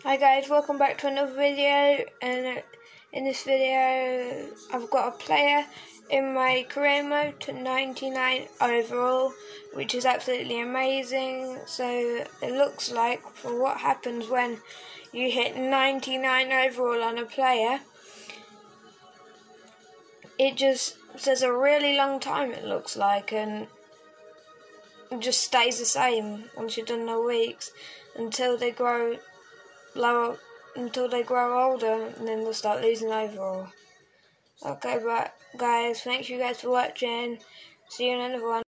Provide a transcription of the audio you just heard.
Hi guys, welcome back to another video, and in this video I've got a player in my career mode to 99 overall, which is absolutely amazing. So it looks like for what happens when you hit 99 overall on a player, it just says a really long time, it looks like, and it just stays the same once you've done the weeks until they grow lower, until they grow older, and then they'll start losing overall. Okay, but guys, thank you guys for watching. See you in another one.